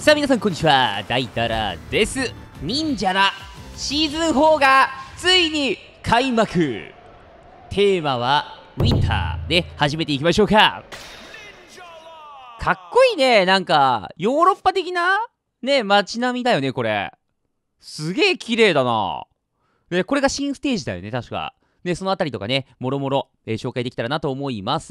さあ皆さんこんにちは、大太良です。忍者らシーズン4がついに開幕。テーマはウィンターで始めていきましょうか。かっこいいね。なんかヨーロッパ的なね、街並みだよね。これすげえ綺麗だな。でこれが新ステージだよね、確か。でそのあたりとかね、もろもろ紹介できたらなと思います。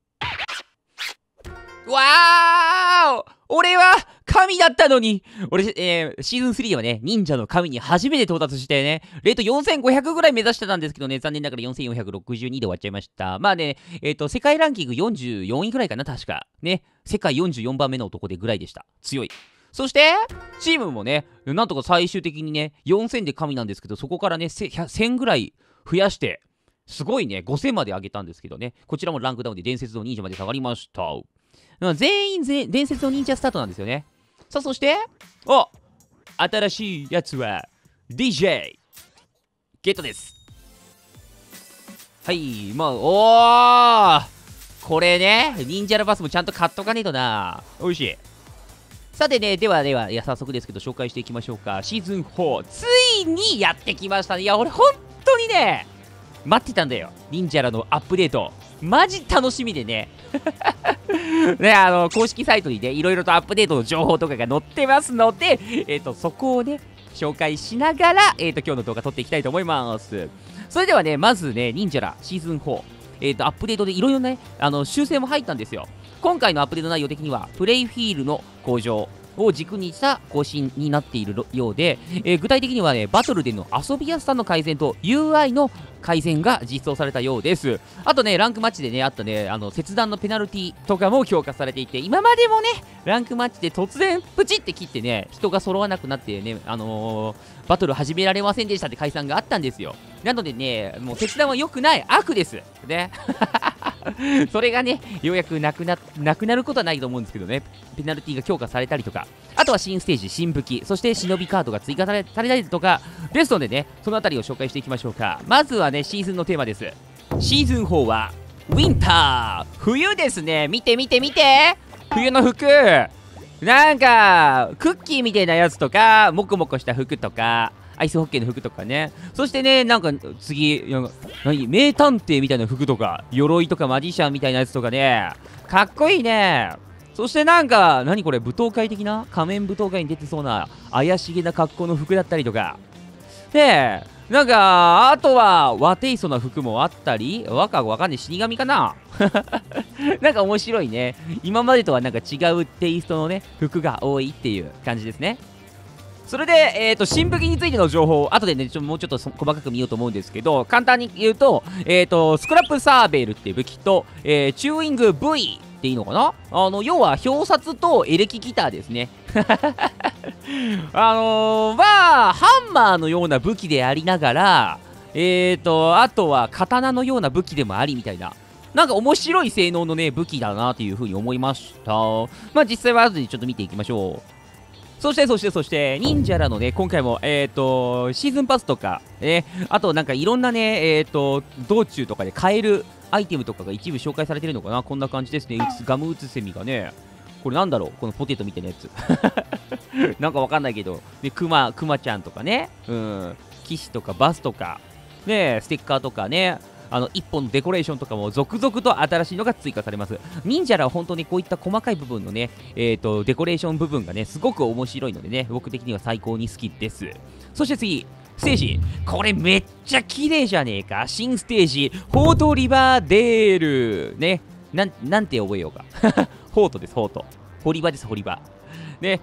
わーお、俺は神だったのに。俺、シーズン3ではね、忍者の神に初めて到達してね、レート4500ぐらい目指してたんですけどね、残念ながら4462で終わっちゃいました。まあね、世界ランキング44位ぐらいかな、確か。ね、世界44番目の男でぐらいでした。強い。そして、チームもね、なんとか最終的にね、4000で神なんですけど、そこからね、1000ぐらい増やして、すごいね、5000まで上げたんですけどね、こちらもランクダウンで伝説の忍者まで下がりました。全員伝説の忍者スタートなんですよね。さあそして新しいやつは DJ ゲットです。はい、これね、忍者のバスもちゃんと買っとかねえとな。おいしい。さてね、では早速ですけど紹介していきましょうか。シーズン4ついにやってきましたね。いや俺本当にね待ってたんだよ、忍者らのアップデート。マジ楽しみでねね、公式サイトにね、いろいろとアップデートの情報とかが載ってますので、そこをね、紹介しながら、今日の動画撮っていきたいと思います。それではね、まずね、忍者らシーズン4、アップデートでいろいろね、修正も入ったんですよ。今回のアップデート内容的には、プレイフィールの向上を軸にした更新になっているようで、具体的にはね、バトルでの遊びやすさの改善と UI の改善が実装されたようです。あとね、ランクマッチでね、あったね、切断のペナルティとかも強化されていて、今までもね、ランクマッチで突然プチって切ってね、人が揃わなくなってね、バトル始められませんでしたって解散があったんですよ。なのでね、もう切断は良くない悪です。ね。それがね、ようやくなくなることはないと思うんですけどね、ペナルティが強化されたりとか、あとは新ステージ、新武器、そして忍びカードが追加されたりとかですのでね、そのあたりを紹介していきましょうか。まずはね、シーズンのテーマです。シーズン4はウィンター、冬ですね。見て冬の服、なんかクッキーみたいなやつとか、モコモコした服とか、アイスホッケーの服とかね。そしてね、なんか次、名探偵みたいな服とか、鎧とかマジシャンみたいなやつとかね、かっこいいね。そしてなんか、何これ、舞踏会的な、仮面舞踏会に出てそうな怪しげな格好の服だったりとか。で、なんか、あとは和テイストな服もあったり、わかんない、死神かななんか面白いね。今までとはなんか違うテイストのね、服が多いっていう感じですね。それで、新武器についての情報、後でね、もうちょっと細かく見ようと思うんですけど、簡単に言うと、スクラップサーベルっていう武器と、チューイング V っていいのかな、要は表札とエレキギターですね。ハンマーのような武器でありながら、あとは刀のような武器でもありみたいな。なんか面白い性能のね、武器だなというふうに思いました。まあ実際は後でちょっと見ていきましょう。そして忍者らのね、今回もシーズンパスとかあとなんかいろんなね道中とかで買えるアイテムとかが一部紹介されてるのかな。こんな感じですね。ガムウツセミがね、これなんだろう、このポテトみたいなやつ。なんかわかんないけど、でクマちゃんとかね、騎士とかバスとかね、ステッカーとかね、一本のデコレーションとかも続々と新しいのが追加されます。忍者らは本当にこういった細かい部分のね、デコレーション部分がね、すごく面白いのでね、僕的には最高に好きです。そして次、ステージ。これめっちゃ綺麗じゃねえか。新ステージ、フォートリバーデール。ね、なんて覚えようか。フォートです、フォート。堀場です、堀場。ね、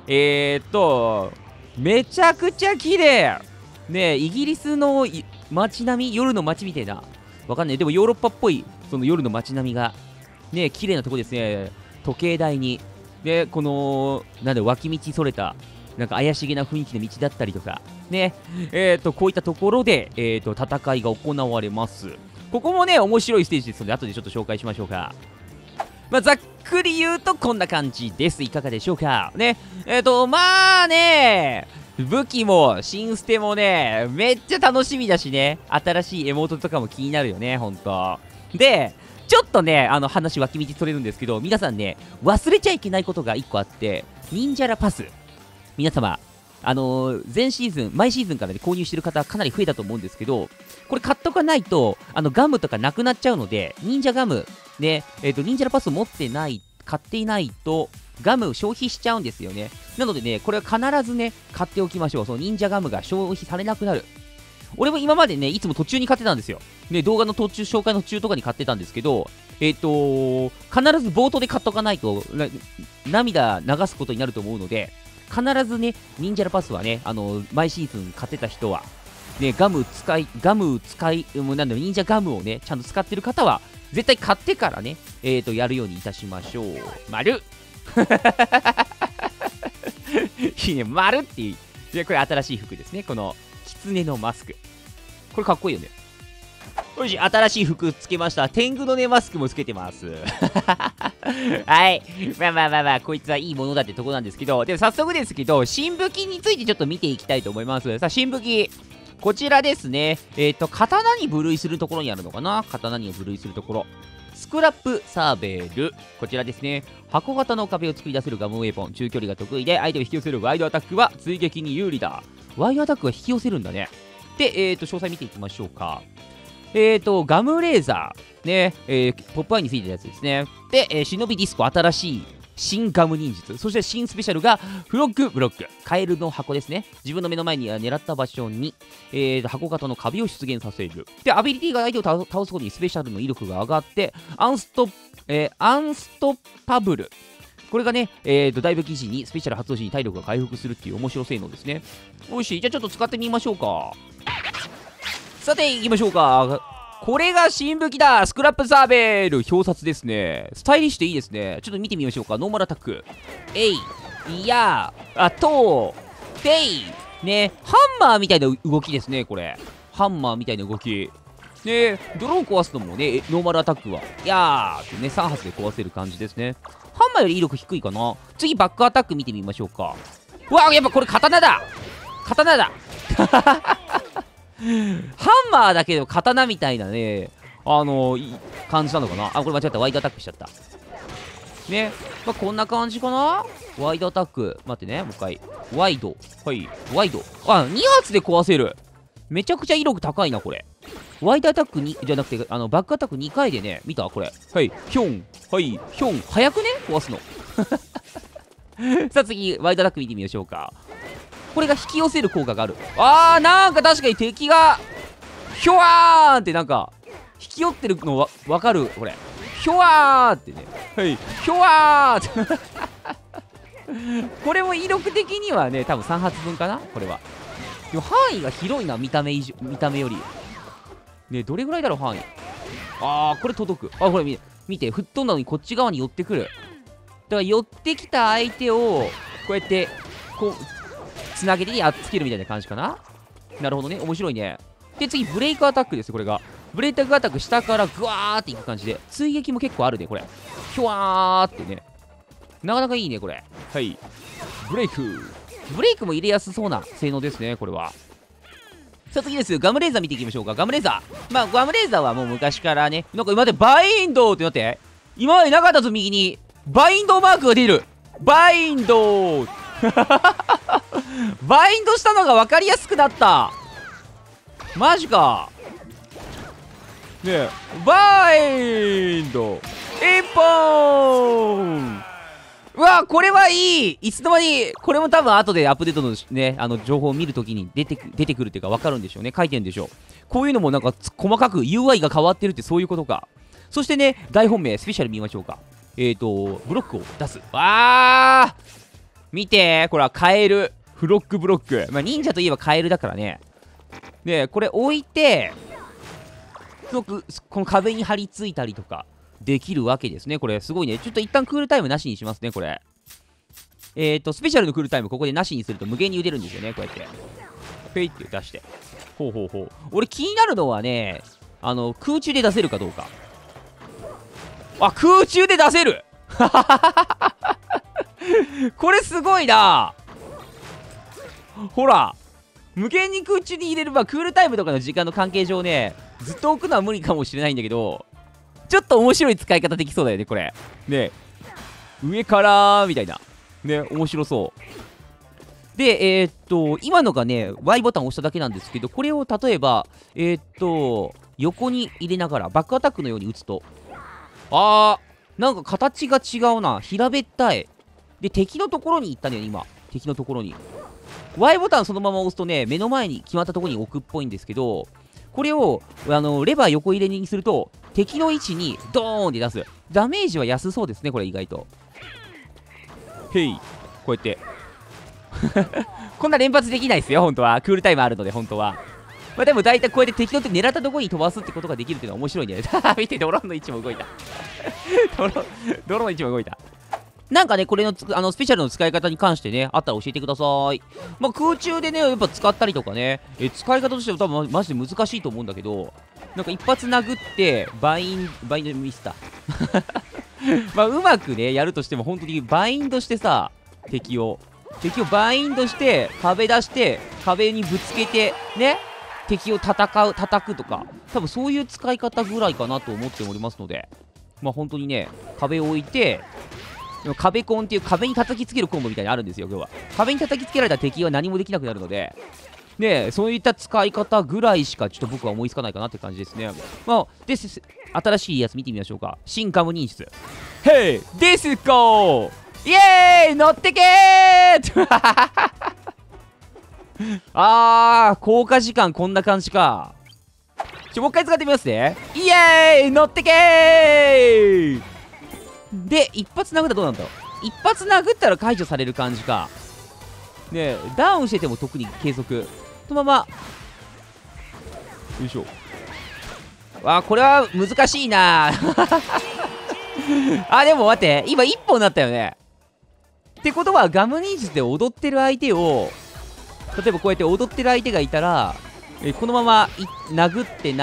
めちゃくちゃ綺麗。ね、イギリスの街並み、夜の街みたいな。わかんない。でもヨーロッパっぽい、その夜の街並みが、ね、綺麗なとこですね。時計台に、で、この、なんで、脇道それた、なんか怪しげな雰囲気の道だったりとか、ね、こういったところで、戦いが行われます。ここもね、面白いステージですので、後でちょっと紹介しましょうか。まあ、ざっくり言うと、こんな感じです。いかがでしょうか。ね、まあね、武器も新ステもね、めっちゃ楽しみだしね、新しいエモートとかも気になるよね、ほんと。で、ちょっとね、話脇道それるんですけど、皆さんね、忘れちゃいけないことが1個あって、 忍者ラパス。皆様、前シーズン、毎シーズンから、ね、購入してる方かなり増えたと思うんですけど、これ買っとかないと、ガムとかなくなっちゃうので、忍者ガム、ね、忍者ラパス持ってない、買っていないと、ガム消費しちゃうんですよね。なのでね、これは必ずね、買っておきましょう。その忍者ガムが消費されなくなる。俺も今までね、いつも途中に買ってたんですよ。ね、動画の途中、紹介の途中とかに買ってたんですけど、必ず冒頭で買っとかないと、涙流すことになると思うので、必ずね、忍者ラパスはね、毎シーズン買ってた人は、ね、もうなんだろう、忍者ガムをね、ちゃんと使ってる方は、絶対買ってからね、やるようにいたしましょう。丸いいね、丸っていう。で、これ新しい服ですね。この、狐のマスク。これかっこいいよね。よし、新しい服つけました。天狗のね、マスクもつけてます。はい。まあ、こいつはいいものだってとこなんですけど、でも早速ですけど、新武器についてちょっと見ていきたいと思います。さあ、新武器。こちらですね。刀に分類するところにあるのかな？刀に分類するところ。スクラップサーベル。こちらですね。箱型の壁を作り出せるガムウェポン。中距離が得意で、相手を引き寄せるワイドアタックは追撃に有利だ。ワイドアタックは引き寄せるんだね。で、詳細見ていきましょうか。ガムレーザー。ね、ポップアイについてたやつですね。で、忍びディスコ、新しい新ガム忍術。そして新スペシャルがフロッグブロック。カエルの箱ですね。自分の目の前に狙った場所に、箱型の壁を出現させる。で、アビリティが相手を倒すことにスペシャルの威力が上がって、アンストッパブル。これがね、だいぶ記事にスペシャル発動時に体力が回復するっていう面白性能ですね。よし、じゃあちょっと使ってみましょうか。さて、行きましょうか。これが新武器だ。スクラップサーベル。表札ですね。スタイリッシュでいいですね。ちょっと見てみましょうか。ノーマルアタック。いやペイ。ね、ハンマーみたいな動きですね、これ。ハンマーみたいな動き。ね、泥を壊すのもね、ノーマルアタックは。いやーってね、3発で壊せる感じですね。ハンマーより威力低いかな。次、バックアタック見てみましょうか。うわ、やっぱこれ刀だ。ハンマーだけど刀みたいなね、感じなのかな。これ間違った。ワイドアタックしちゃった。ね。まあ、こんな感じかな。ワイドアタック。待ってね。もう一回。ワイド。はい。ワイド。2発で壊せる。めちゃくちゃ威力高いな、これ。ワイドアタックに、じゃなくて、バックアタック2回でね、見たこれ。はい。ヒョン。はい。ヒョン。早くね壊すの。さあ次、ワイドアタック見てみましょうか。これが引き寄せる効果がある。なんか確かに敵がヒョワーンってなんか引き寄ってるのわかる。これヒョワーってね。はい、ヒョワーってこれも威力的にはね、多分3発分かな。これはでも範囲が広いな。見た目よりね。どれぐらいだろう範囲。これ届く。これ見て、吹っ飛んだのにこっち側に寄ってくる。だから寄ってきた相手をこうやってこうつなげてやっつけるみたいな感じかな。なるほどね。面白いね。で、次、ブレイクアタックです。これが。ブレイクアタック下からグワーっていく感じで。追撃も結構あるね、これ。ヒョワーってね。なかなかいいね、これ。はい。ブレイクも入れやすそうな性能ですね、これは。さあ次です。ガムレーザー見ていきましょうか。ガムレーザー。ガムレーザーはもう昔からね。なんか今までバインドってなって。今までなかったぞ、右に。バインドマークが出る。バインドバインドしたのが分かりやすくなった。マジかねえ。バインド一本。うわ、これはいい。いつの間に。これも多分後でアップデートのね、情報を見るときに出てくるっていうか分かるんでしょうね。書いてるんでしょう。こういうのもなんか細かく UI が変わってるってそういうことか。そしてね、大本命スペシャル見ましょうか。ブロックを出す。見て、これはカエル。フロックブロック。忍者といえばカエルだからね。で、これ置いて、この壁に張り付いたりとかできるわけですね。これすごいね。ちょっと一旦クールタイムなしにしますね、これ。スペシャルのクールタイムここでなしにすると無限に茹でるんですよね、こうやって。ペイって出して。ほう。俺気になるのはね、空中で出せるかどうか。空中で出せるこれすごいな。ほら、無限に空中に入れればクールタイムとかの時間の関係上ね、ずっと置くのは無理かもしれないんだけど、ちょっと面白い使い方できそうだよね、これ。ね、上からみたいな。 ね、面白そう。で、今のがね、Y ボタンを押しただけなんですけど、これを例えば、横に入れながら、バックアタックのように打つと、なんか形が違うな。平べったい。で、敵のところに行ったね、今。敵のところに。Y ボタンそのまま押すとね、目の前に決まったところに置くっぽいんですけど、これを、レバー横入れにすると、敵の位置にドーンって出す。ダメージは安そうですね、これ意外と。へい。こうやって。こんな連発できないですよ、本当は。クールタイムあるので、本当は。まあでも大体こうやって敵の狙ったところに飛ばすってことができるっていうのは面白いんだよね。見て、ドローンの位置も動いた。ドローンの位置も動いた。なんかね、これのスペシャルの使い方に関してね、あったら教えてください。まあ空中でね、やっぱ使ったりとかね、使い方としては多分マジで難しいと思うんだけど、なんか一発殴って、バインドミスった。まあうまくね、やるとしても本当にバインドしてさ、敵をバインドして、壁出して、壁にぶつけて、ね、敵を叩くとか、多分そういう使い方ぐらいかなと思っておりますので、まあ本当にね、壁を置いて、壁コンっていう壁に叩きつけるコンボみたいにあるんですよ、今日は。壁に叩きつけられた敵は何もできなくなるので、ね、そういった使い方ぐらいしかちょっと僕は思いつかないかなって感じですね。まあ、新しいやつ見てみましょうか。新ガム忍術。ヘイディスコーイエーイ乗ってけー効果時間こんな感じか。もう一回使ってみますね。イエーイ乗ってけーで、一発殴ったらどうなんだろう。一発殴ったら解除される感じか。ねえ、ダウンしてても特に継続。そのまま。よいしょ。これは難しいなでも待って。今1本になったよね。ってことは、ガム忍術で踊ってる相手を、例えばこうやって踊ってる相手がいたら、このまま殴って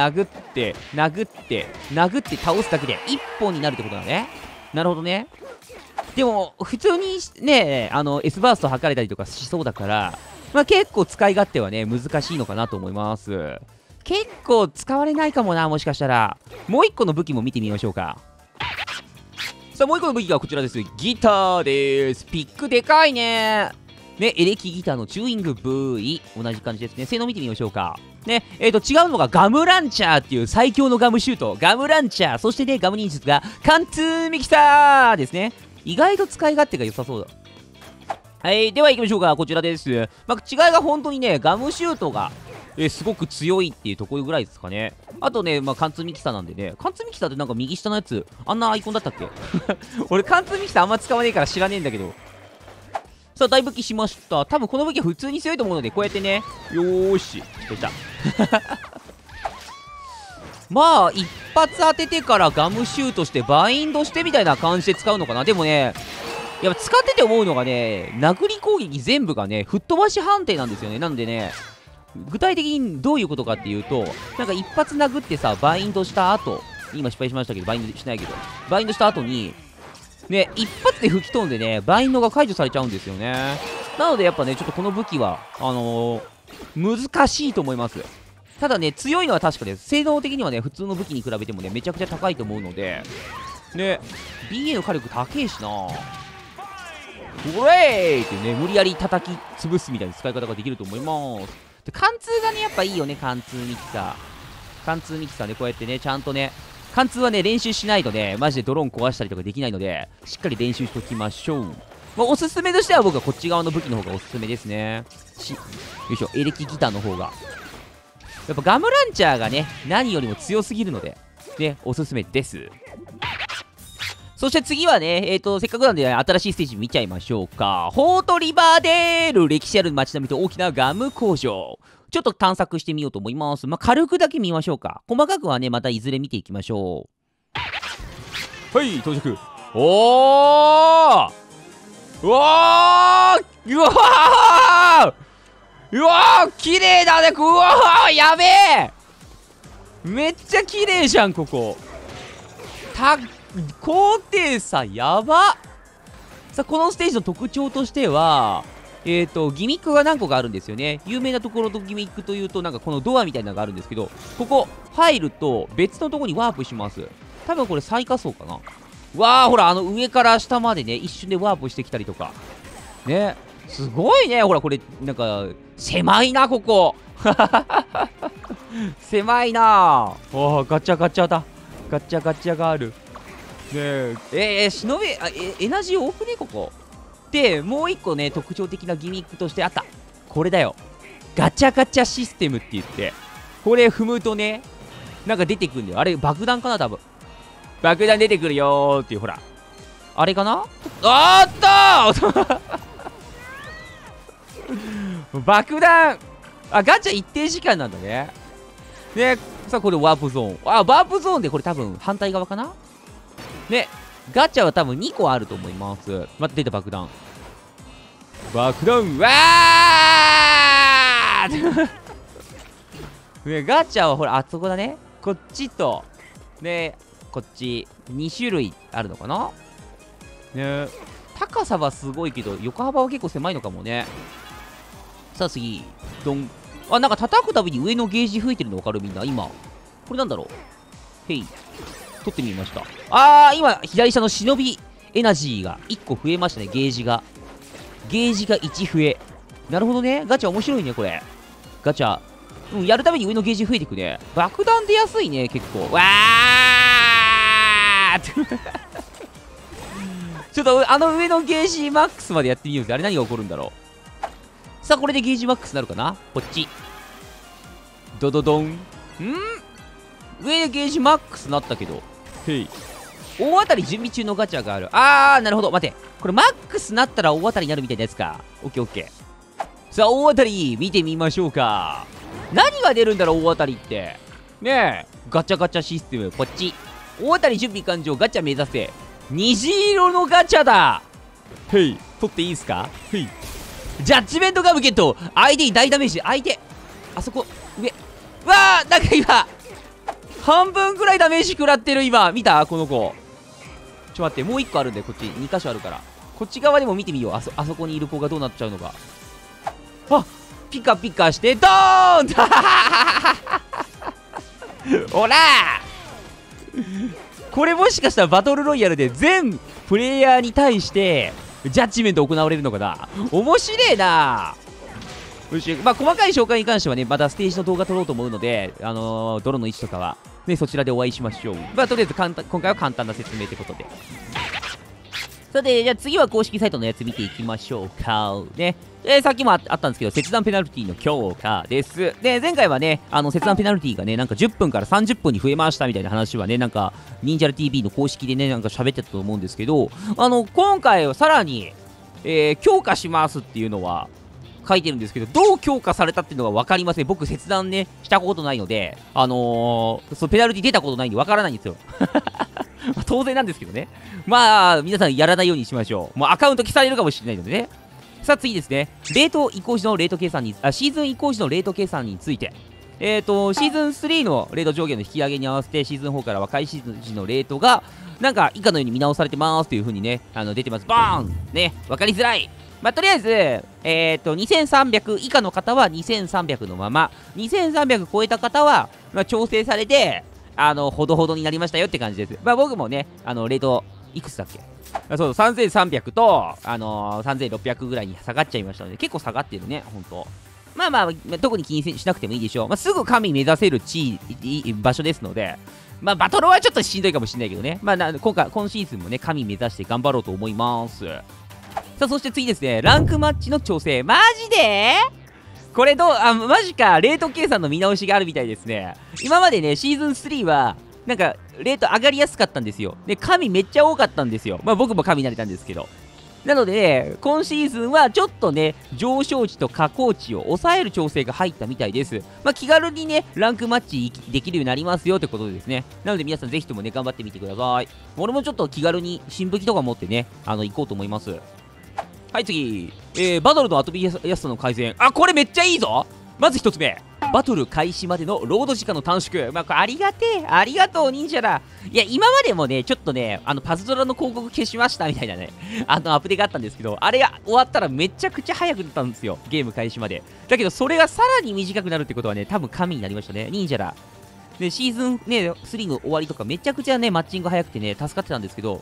倒すだけで1本になるってことだね。なるほどね。でも普通にね、S バースト測れたりとかしそうだから、まあ結構使い勝手はね難しいのかなと思います。結構使われないかもな、もしかしたら。もう1個の武器も見てみましょうか。さあもう1個の武器がこちらです。ギターです。ピックでかいね。ね、エレキギターのチューイング V。同じ感じですね。性能見てみましょうか。ね、違うのがガムランチャーっていう最強のガムシュート。ガムランチャー。そしてね、ガム忍術が貫通ミキサーですね。意外と使い勝手が良さそうだ。はい、では行きましょうか。こちらです。まあ、違いが本当にね、ガムシュートが、すごく強いっていうところぐらいですかね。あとね、まあ、貫通ミキサーなんでね。貫通ミキサーってなんか右下のやつ、あんなアイコンだったっけ俺、貫通ミキサーあんま使わねえから知らねえんだけど。さあ、大武器しました。多分この武器は普通に強いと思うので、こうやってね。よーし。できた。まあ、一発当ててからガムシュートして、バインドしてみたいな感じで使うのかな。でもね、やっぱ使ってて思うのがね、殴り攻撃全部がね、吹っ飛ばし判定なんですよね。なんでね、具体的にどういうことかっていうと、なんか一発殴ってさ、バインドした後、今失敗しましたけど、バインドしないけど、バインドした後に、ね、一発で吹き飛んでね、バインドが解除されちゃうんですよね。なのでやっぱね、ちょっとこの武器は、難しいと思います。ただね、強いのは確かです。性能的にはね、普通の武器に比べてもね、めちゃくちゃ高いと思うので、ね、BA の火力高えしな。おれーっていうね、無理やり叩き潰すみたいな使い方ができると思います。で、貫通がね、やっぱいいよね、貫通ミキサー。貫通ミキサーでこうやってね、ちゃんとね、貫通はね、練習しないとね、マジでドローン壊したりとかできないので、しっかり練習しておきましょう。まあ、おすすめとしては僕はこっち側の武器の方がおすすめですね。よいしょ、エレキギターの方が。やっぱガムランチャーがね、何よりも強すぎるので、ね、おすすめです。そして次はね、せっかくなんで、ね、新しいステージ見ちゃいましょうか。フォートリバーデール、歴史ある街並みと大きなガム工場。ちょっと探索してみようと思います。まあ、軽くだけ見ましょうか。細かくはね、またいずれ見ていきましょう。はい、到着。おーうわーうわーうわー綺麗だねうわーやべえめっちゃ綺麗じゃん、ここ。高低差やば。さあ、このステージの特徴としては、ギミックが何個かあるんですよね。有名なところとギミックというと、なんかこのドアみたいなのがあるんですけど、ここ入ると別のとこにワープします。多分これ最下層かな。わー、ほら、上から下までね、一瞬でワープしてきたりとか。 ね、すごいね。ほら、これ、なんか、狭いな、ここ。狭いな。ガチャガチャだ。ガチャガチャがある。ねえ、忍び、エナジー多くね、ここ。で、もう一個ね、特徴的なギミックとしてあった。これだよ。ガチャガチャシステムって言って、これ踏むとね、なんか出てくるんだよ。あれ、爆弾かな、多分。爆弾出てくるよーっていう、ほら。あれかな。あったー爆弾。ガチャ一定時間なんだね。ね、さあ、これワープゾーン。ワープゾーンでこれ多分反対側かな。ね、ガチャは多分2個あると思います。待って、出た爆弾。爆弾、わーね、ガチャはほら、あそこだね。こっちと、ね、こっち、2種類あるのかな。ね、高さはすごいけど、横幅は結構狭いのかもね。さあ次、ドン。なんか叩くたびに上のゲージ吹いてるの分かるみんな、今。これなんだろう。へい。取ってみました。今、左下の忍びエナジーが1個増えましたね、ゲージが。ゲージが1増え。なるほどね。ガチャ面白いね、これ。ガチャ。やるために上のゲージ増えていくね。爆弾出やすいね、結構。わーちょっと、上のゲージマックスまでやってみようぜ。あれ何が起こるんだろう。さあ、これでゲージマックスになるかな。こっち。ドドドン。上でゲージマックスになったけど。へい。大当たり準備中のガチャがある。なるほど。待って。これマックスになったら大当たりになるみたいなやつか。オッケーオッケー。さあ、大当たり、見てみましょうか。何が出るんだろう、大当たりって。ねえ。ガチャガチャシステム、こっち。大当たり準備完了、ガチャ目指せ。虹色のガチャだ。へい。取っていいですか。へい。ジャッジメントガムゲット。相手に大ダメージ。相手。あそこ、上。なんか今、半分くらいダメージ食らってる、今。見たこの子。ちょっと待って、もう1個あるんで、こっち。2箇所あるから。こっち側でも見てみよう。あそこにいる子がどうなっちゃうのか。ピカピカして、ドーンほらこれもしかしたらバトルロイヤルで全プレイヤーに対して、ジャッジメント行われるのかな。面白いな。よし、細かい紹介に関してはね、またステージの動画撮ろうと思うので、ドロの位置とかは、ね、そちらでお会いしましょう。とりあえず今回は簡単な説明ってことで。さて、じゃあ次は公式サイトのやつ見ていきましょうか。ね。さっきもあったんですけど、切断ペナルティの強化です。で、前回はね、切断ペナルティがね、なんか10分から30分に増えましたみたいな話はね、なんか、忍者ラ TV の公式でね、なんか喋ってたと思うんですけど、今回はさらに、強化しますっていうのは、書いてるんですけど、どう強化されたっていうのが分かりません。僕、切断ね、したことないので、ペナルティ出たことないんで分からないんですよ。当然なんですけどね。皆さんやらないようにしましょう。もうアカウント消されるかもしれないのでね。さあ次ですね。レート移行時のレート計算に、シーズン移行時のレート計算について。シーズン3のレート上限の引き上げに合わせて、シーズン4からは開始時のレートが、なんか以下のように見直されてますという風にね、出てます。バーンね、わかりづらい。とりあえず、2300以下の方は2300のまま、2300超えた方は、調整されて、ほどほどになりましたよって感じです。僕もね、レート、いくつだっけ。そう、3300と、3600ぐらいに下がっちゃいましたので、結構下がってるね、ほんと。特に気にしなくてもいいでしょう。すぐ神目指せる場所ですので、バトルはちょっとしんどいかもしれないけどね。今シーズンもね、神目指して頑張ろうと思います。さあ、そして次ですね、ランクマッチの調整。マジでこれマジか、レート計算の見直しがあるみたいですね。今までね、シーズン3は、なんか、レート上がりやすかったんですよ。で、神めっちゃ多かったんですよ。僕も神になれたんですけど。なので、ね、今シーズンはちょっとね、上昇値と下降値を抑える調整が入ったみたいです。気軽にね、ランクマッチできるようになりますよってことでですね。なので皆さんぜひともね、頑張ってみてください。俺もちょっと気軽に新武器とか持ってね、行こうと思います。はい、次。バトルのアトピーやすさの改善。これめっちゃいいぞ。まず一つ目。バトル開始までのロード時間の短縮。これありがてえ。ありがとう、忍者だ。いや、今までもね、ちょっとね、パズドラの広告消しましたみたいなね、アプデがあったんですけど、あれが終わったらめちゃくちゃ早く出たんですよ。ゲーム開始まで。だけど、それがさらに短くなるってことはね、多分神になりましたね。忍者だ。で、シーズンね、3の終わりとかめちゃくちゃね、マッチング早くてね、助かってたんですけど、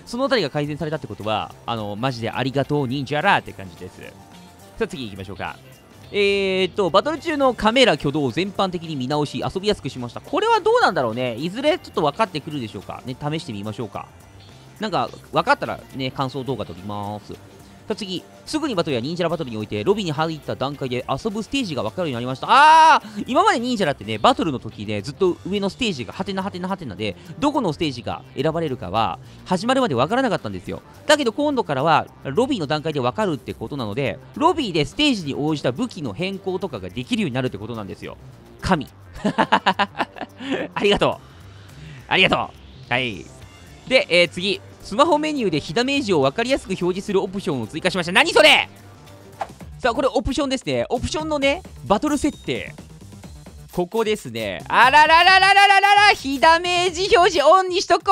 そのあたりが改善されたってことは、マジでありがとう忍者らって感じです。さあ次行きましょうか。バトル中のカメラ挙動を全般的に見直し、遊びやすくしました。これはどうなんだろうね。いずれちょっと分かってくるでしょうか。ね、試してみましょうか。なんか、分かったらね、感想動画撮ります。さあ次、すぐにバトルや忍者らバトルにおいて、ロビーに入った段階で遊ぶステージが分かるようになりました。今まで忍者らってね、バトルの時ね、ずっと上のステージがハテナハテナハテナで、どこのステージが選ばれるかは、始まるまで分からなかったんですよ。だけど今度からは、ロビーの段階で分かるってことなので、ロビーでステージに応じた武器の変更とかができるようになるってことなんですよ。神。ありがとう。ありがとう。はい。で、次。スマホメニューで火ダメージを分かりやすく表示するオプションを追加しました。何それ。さあ、これオプションですね。オプションのね、バトル設定。ここですね。あらららららららら、火ダメージ表示オンにしとこ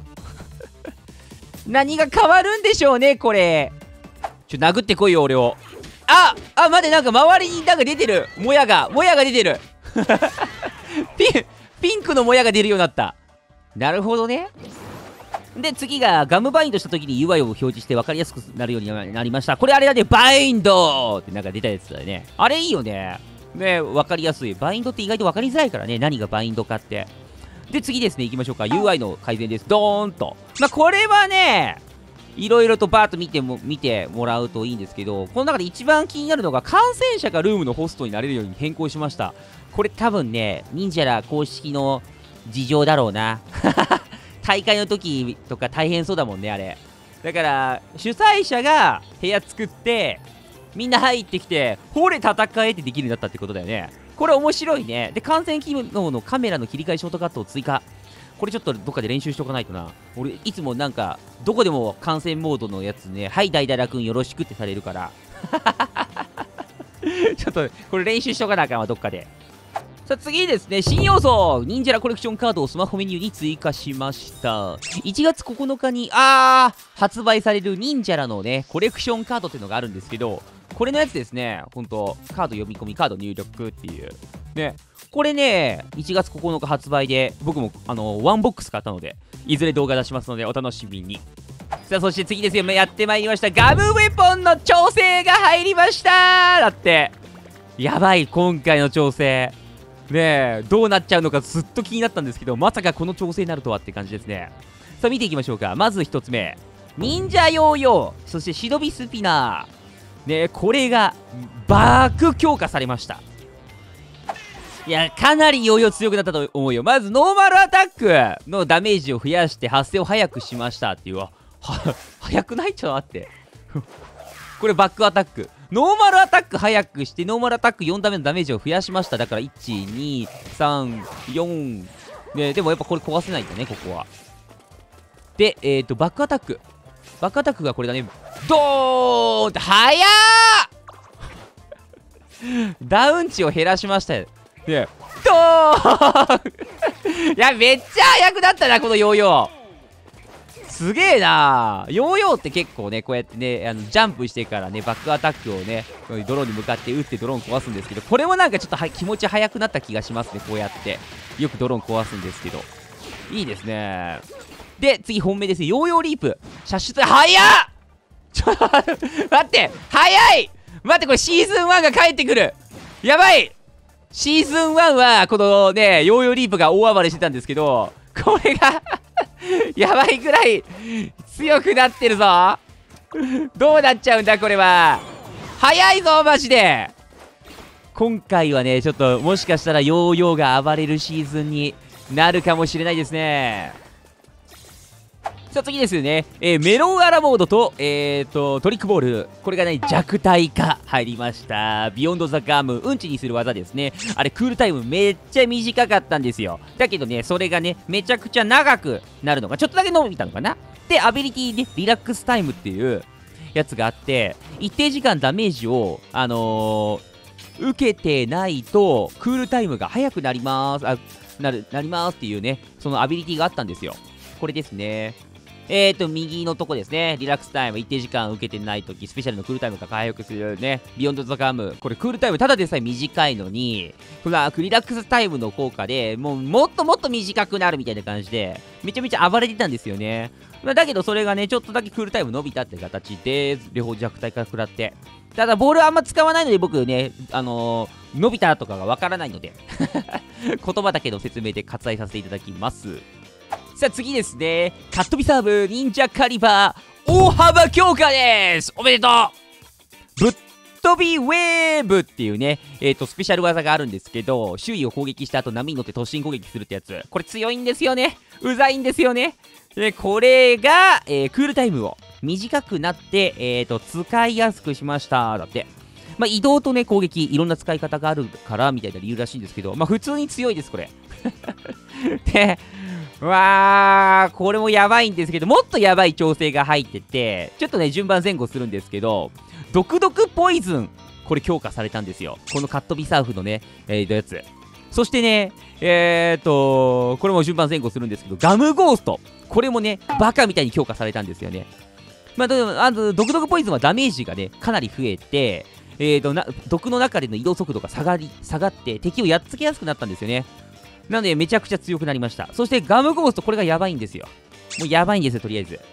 う。何が変わるんでしょうね、これ。殴ってこいよ、俺を。待って、なんか周りになんか出てる。もやが出てる。ピンクのもやが出るようになった。なるほどね。で、次がガムバインドした時に UI を表示して分かりやすくなるようになりました。これあれだね、バインドってなんか出たやつだよね。あれいいよね。ね、分かりやすい。バインドって意外と分かりづらいからね、何がバインドかって。で、次ですね、行きましょうか。UI の改善です。ドーンと。これはね、いろいろとバーッと見てもらうといいんですけど、この中で一番気になるのが、感染者がルームのホストになれるように変更しました。これ多分ね、忍者ら公式の事情だろうな。大会の時とか大変そうだもんね、あれ。だから、主催者が部屋作って、みんな入ってきて、ほれ戦えってできるようになったってことだよね。これ面白いね。で、観戦機能のカメラの切り替えショートカットを追加。これちょっとどっかで練習しとかないとな。俺、いつもなんか、どこでも観戦モードのやつね、はい、大々楽君よろしくってされるから。ちょっと、これ練習しとかなあかんわ、どっかで。さあ次ですね、新要素忍者らコレクションカードをスマホメニューに追加しました。1月9日に発売される忍者らのねコレクションカードっていうのがあるんですけど、これのやつですね。ほんとカード読み込みカード入力っていうね、これね1月9日発売で、僕もワンボックス買ったので、いずれ動画出しますのでお楽しみに。さあそして次ですよ、やってまいりました。ガムウェポンの調整が入りました。だってやばい、今回の調整ねえ、どうなっちゃうのかずっと気になったんですけど、まさかこの調整になるとはって感じですね。さあ見ていきましょうか。まず1つ目、忍者ヨーヨー、そしてシドビスピナーねえ、これが爆強化されました。いや、かなりヨーヨー強くなったと思うよ。まずノーマルアタックのダメージを増やして発生を早くしましたっていう。早くない？ちょっと待ってこれバックアタック、ノーマルアタック早くしてノーマルアタック4ダメのダメージを増やしました。だから12344ね。でもやっぱこれ壊せないんだね、ここは。でバックアタックがこれだね。ドーンって早ーダウン値を減らしましたよね。ドーンいや、めっちゃ速くなったな、このヨーヨー。すげえなー。ヨーヨーって結構ね、こうやってね、ジャンプしてからね、バックアタックをね、ドローンに向かって撃ってドローン壊すんですけど、これもなんかちょっと気持ち速くなった気がしますね。こうやってよくドローン壊すんですけど、いいですね。で次本命ですね。ヨーヨーリープ射出早っちょっと待って早い待って、これシーズン1が帰ってくる。やばい。シーズン1はこのねヨーヨーリープが大暴れしてたんですけど、これがやばいぐらい強くなってるぞ。どうなっちゃうんだこれは。早いぞマジで。今回はねちょっともしかしたらヨーヨーが暴れるシーズンになるかもしれないですね。さあ次ですよね、メロンアラモードとトリックボール、これがね弱体化入りました。ビヨンドザガム、うんちにする技ですね。あれクールタイムめっちゃ短かったんですよ。だけどねそれがねめちゃくちゃ長くなるのがちょっとだけ伸びたのかな。でアビリティでリラックスタイムっていうやつがあって、一定時間ダメージを受けてないとクールタイムが速くなりますなりますっていうね、そのアビリティがあったんですよ。これですね。 右のとこですね。リラックスタイム、一定時間受けてないとき、スペシャルのクールタイムが回復するね。ビヨンドザガム。これクールタイムただでさえ短いのに、このリラックスタイムの効果でもうもっともっと短くなるみたいな感じで、めちゃめちゃ暴れてたんですよね。だけどそれがね、ちょっとだけクールタイム伸びたって形で、両方弱体化食らって。ただボールあんま使わないので僕ね、伸びたとかがわからないので、言葉だけの説明で割愛させていただきます。さあ次ですね。カットビサーブ忍者カリバー大幅強化です。おめでとう。ぶっ飛びウェーブっていうね、スペシャル技があるんですけど、周囲を攻撃した後波に乗って突進攻撃するってやつ。これ強いんですよね。うざいんですよね。で、これが、クールタイムを短くなって、使いやすくしました。だって。まあ、移動とね、攻撃、いろんな使い方があるから、みたいな理由らしいんですけど、まあ、普通に強いです、これ。で、これもやばいんですけど、もっとやばい調整が入ってて、ちょっとね、順番前後するんですけど、毒毒ポイズン、これ強化されたんですよ。このカットビサーフのね、やつ。そしてね、これも順番前後するんですけど、ガムゴースト。これもね、バカみたいに強化されたんですよね。まあ、毒毒ポイズンはダメージがね、かなり増えて、毒の中での移動速度が下がって敵をやっつけやすくなったんですよね。なのでめちゃくちゃ強くなりました。そしてガムゴースト、これがやばいんですよ。もうやばいんですよ、とりあえず。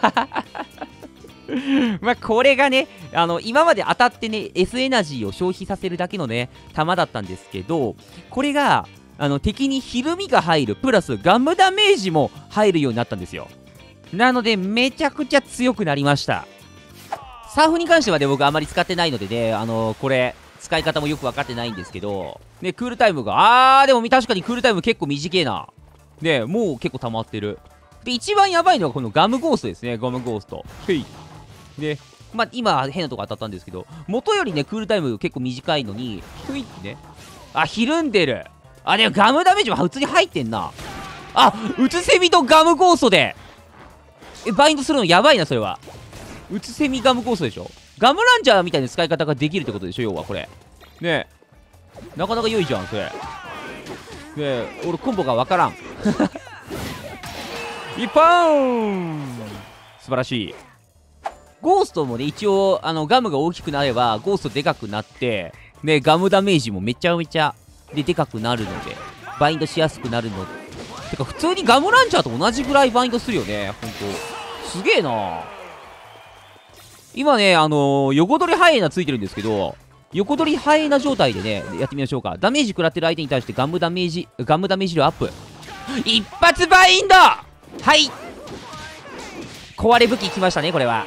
まあこれがね、今まで当たってね S エナジーを消費させるだけのね弾だったんですけど、これが敵にひるみが入るプラスガムダメージも入るようになったんですよ。なのでめちゃくちゃ強くなりました。サーフに関してはね、僕あまり使ってないのでね、これ、使い方もよく分かってないんですけど、ね、クールタイムが、でも確かにクールタイム結構短いな。ね、もう結構溜まってる。で、一番やばいのはこのガムゴーストですね、ガムゴースト。へい。で、まあ、今、変なとこ当たったんですけど、元よりね、クールタイム結構短いのに、ふいってね。ひるんでる。でもガムダメージも普通に入ってんな。うつせみとガムゴーストで。バインドするのやばいな、それは。うつせみガムコーストでしょ。ガムランチャーみたいな使い方ができるってことでしょ、要はこれ。ねえ。なかなか良いじゃん、それ。ねえ、俺コンボがわからん。一本素晴らしい。ゴーストもね、一応、ガムが大きくなれば、ゴーストでかくなって、ね、ガムダメージもめちゃめちゃ、でかくなるので、バインドしやすくなるの。てか、普通にガムランチャーと同じぐらいバインドするよね、ほんと。すげえな。今ね、横取りハイエナついてるんですけど、横取りハイエナ状態でね、やってみましょうか。ダメージ食らってる相手に対してガムダメージ量アップ。一発バインド。はい。壊れ武器きましたね、これは。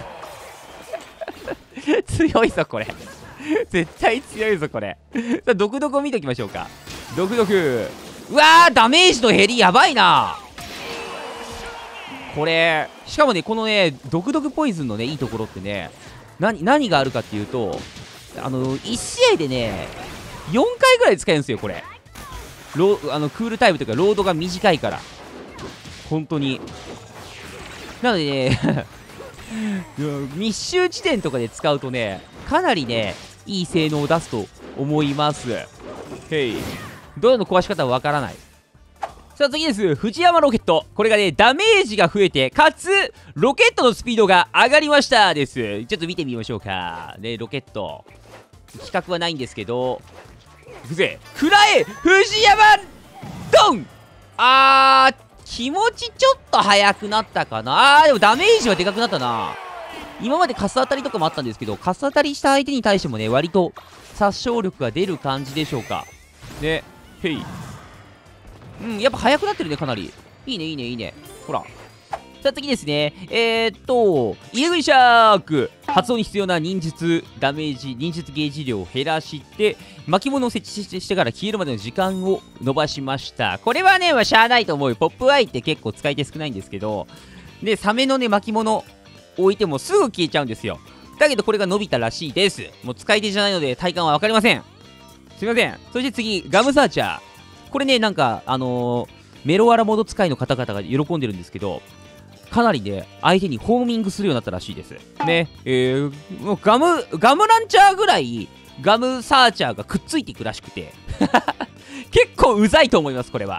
強いぞ、これ。絶対強いぞ、これ。さあ、毒々を見ておきましょうか。毒々。うわー、ダメージの減りやばいな。これしかもね、このね毒々ポイズンのねいいところってね、何があるかっていうと、1試合でね4回ぐらい使えるんですよ、これ。クールタイムというかロードが短いから、本当に。なのでね密集地点とかで使うとね、かなりねいい性能を出すと思います。へい。どうの壊し方はわからない。さあ次です。藤山ロケット。これがね、ダメージが増えて、かつ、ロケットのスピードが上がりましたです。ちょっと見てみましょうか。ね、ロケット。企画はないんですけど、いくぜ。くらえ藤山ドン。気持ちちょっと速くなったかな。でもダメージはでかくなったな。今までカス当たりとかもあったんですけど、カス当たりした相手に対してもね、割と殺傷力が出る感じでしょうか。ね、へい。やっぱ速くなってるね、かなり。いいね、いいね、いいね。ほら。さあ次ですね。入れ食いシャーク。発動に必要な忍術ゲージ量を減らして、巻物を設置してから消えるまでの時間を伸ばしました。これはね、しゃあないと思うよ。ポップアイって結構使い手少ないんですけど、で、サメのね、巻物置いてもすぐ消えちゃうんですよ。だけどこれが伸びたらしいです。もう使い手じゃないので体感は分かりません。すいません。そして次、ガムサーチャー。これね、なんか、メロワラモード使いの方々が喜んでるんですけど、かなりね、相手にホーミングするようになったらしいです。ね、もうガムランチャーぐらい、ガムサーチャーがくっついていくらしくて、結構うざいと思います、これは。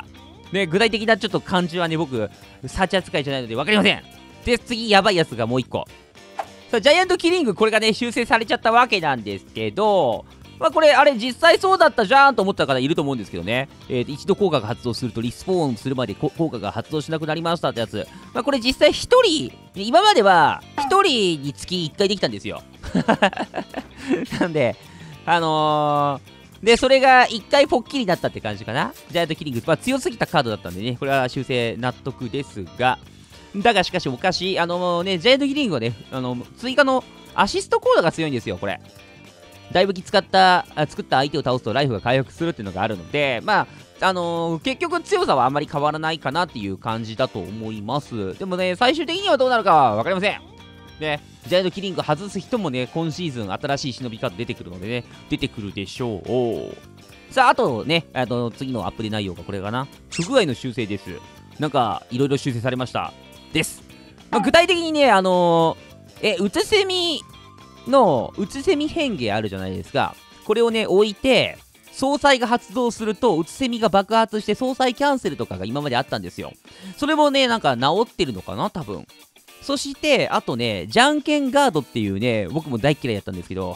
ね、具体的なちょっと漢字はね、僕、サーチ扱いじゃないので分かりません。で、次、やばいやつがもう1個。さあ、ジャイアントキリング、これがね、修正されちゃったわけなんですけど、まあこれ、あれ、実際そうだったじゃんと思った方いると思うんですけどね。一度効果が発動すると、リスポーンするまで効果が発動しなくなりましたってやつ。まあこれ実際1人、今までは1人につき1回できたんですよ。なんで、で、それが1回ポッキリになったって感じかな。ジャイアントキリング、まあ強すぎたカードだったんでね、これは修正納得ですが、だがしかしおかしい。ジャイアントキリングはね、追加のアシストコードが強いんですよ、これ。大武器作った相手を倒すとライフが回復するっていうのがあるので、まあ、結局強さはあんまり変わらないかなっていう感じだと思います。でもね、最終的にはどうなるかは分かりません。ね、ジャイアントキリング外す人もね、今シーズン新しい忍びカード出てくるのでね、出てくるでしょう。さあ、あとね、次のアップデ内容がこれかな。不具合の修正です。なんか、いろいろ修正されました。です。まあ、具体的にね、うつせみ変化あるじゃないですか。これをね、置いて、総裁が発動すると、うつせみが爆発して、総裁キャンセルとかが今まであったんですよ。それもね、なんか治ってるのかな、多分。そして、あとね、じゃんけんガードっていうね、僕も大嫌いだったんですけど、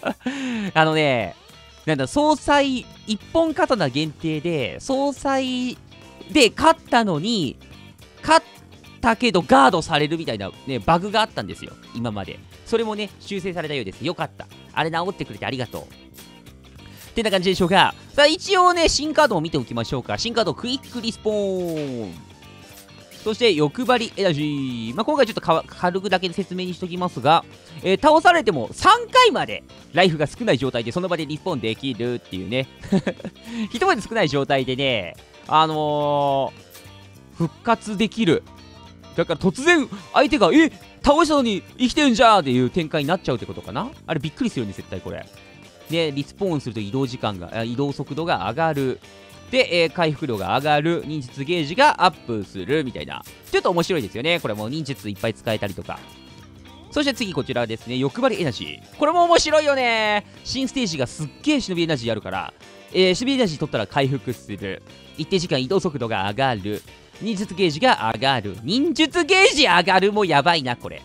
なんだ、総裁一本刀限定で、総裁で勝ったのに、勝ったけどガードされるみたいなね、バグがあったんですよ、今まで。それもね、修正されたようです。よかった。あれ治ってくれてありがとう。ってな感じでしょうか。さあ、一応ね、新カードを見ておきましょうか。新カード、クイックリスポーン。そして、欲張りエナジー。まあ、今回ちょっと軽くだけ説明にしときますが、倒されても3回までライフが少ない状態でその場でリスポーンできるっていうね。一文字少ない状態でね、復活できる。だから突然、相手が、倒したのに生きてるんじゃーっていう展開になっちゃうってことかな。あれびっくりするんです、絶対これ。で、リスポーンすると移動速度が上がる。で、回復量が上がる。忍術ゲージがアップするみたいな。ちょっと面白いですよね。これも忍術いっぱい使えたりとか。そして次こちらですね。欲張りエナジー。これも面白いよね。新ステージがすっげー忍びエナジーあるから、忍びエナジー取ったら回復する。一定時間移動速度が上がる。忍術ゲージが上がる。忍術ゲージ上がるもやばいな、これ。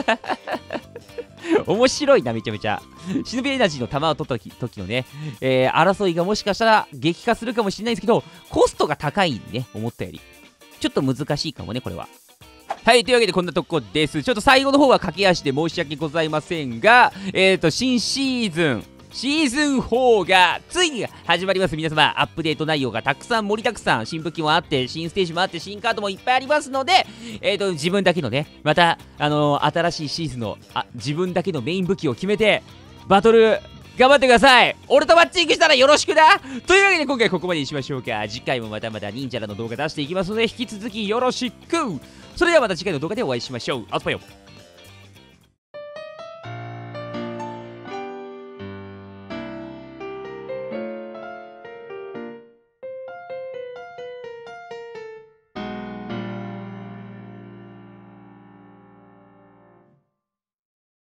面白いな、めちゃめちゃ。忍びエナジーの弾を取った時のね、争いがもしかしたら激化するかもしれないんですけど、コストが高いんでね、思ったより。ちょっと難しいかもね、これは。はい、というわけでこんなとこです。ちょっと最後の方は駆け足で申し訳ございませんが、新シーズン4がついに始まります。皆様、アップデート内容がたくさん盛りだくさん、新武器もあって、新ステージもあって、新カードもいっぱいありますので、自分だけのね、また、新しいシーズンの、自分だけのメイン武器を決めて、バトル、頑張ってください。俺とマッチングしたらよろしくな。というわけで今回ここまでにしましょうか。次回もまたまた忍者らの動画出していきますので、引き続きよろしく。それではまた次回の動画でお会いしましょう。あつぱよ。